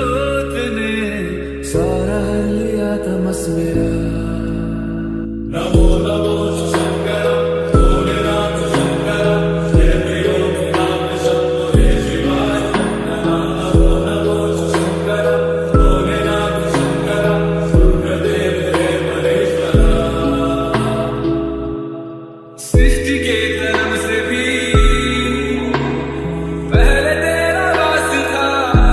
जोत ने सारा लिया तमस मेरा। नमो नमो शंकर भोलेनाथ शंकर जय प्रियोनाथ शंभो जय शिवाय। नमो नमो शंकर भोलेनाथ शंकर रुद्रदेव जय महेश्वर। सृष्टि के जन्म से भी पहले तेरा वास था,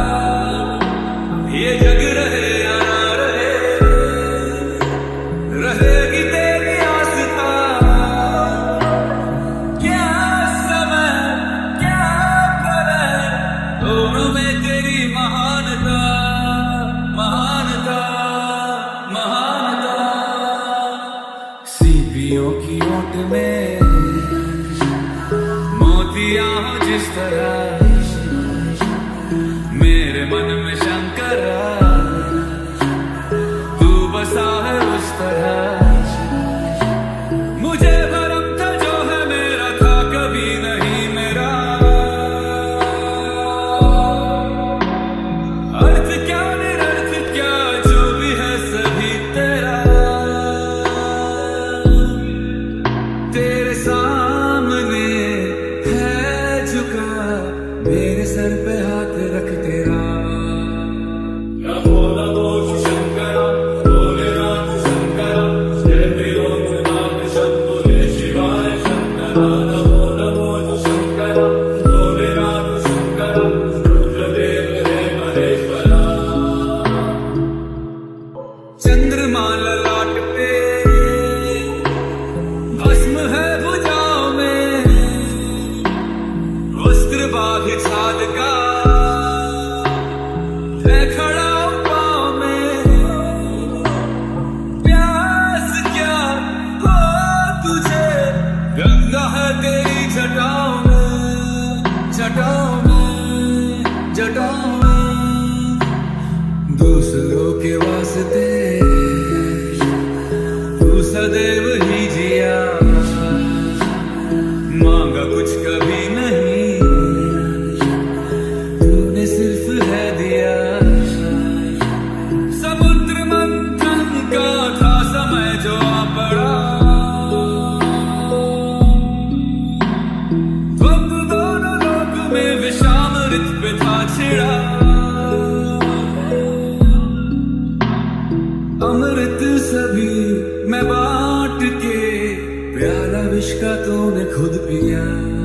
ये जग रहे या ना रहे, रहेगी तेरी आस्था। क्या समय क्या प्रलय, दोनों में तेरी महानता महानता महानता। सीपियों की ओट में मोतियां हो जिस तरह, मेरे मन में शंकर तू बसा है उस तरह। मुझे भरम था जो है मेरा था कभी नहीं मेरा। अर्थ क्या निरर्थ क्या जो भी है सभी तेरा। तेरे सामने है झुका मेरे सर पे हाथ रख तेरा। नमो नमो शंकर भोलेनाथ शंकर जय प्रियोनाथ शंभो जय शिवाय। नमो नमो शंकर भोलेनाथ शंकर रुद्रदेव जय महेश्वर। चंद्रमा ललाट पे भस्म है भुजाओं में, वस्त्र बाघ छाल का है खड़ा पाँव में। प्यास क्या हो तुझे, गंगा है तेरी जटाओं में जटाओं में जटाओं में। दूसरों के वास्ते तू सदैव ही जिया, मांगा कुछ कभी नहीं, तूने सिर्फ है दिया। समुद्र मंथन का था समय जो आ पड़ा, द्वंद्व दोनों लोक में विषामृत पे था छिड़ा। अमृत सभी मैं बांट के, प्याला विष का तूने खुद पिया।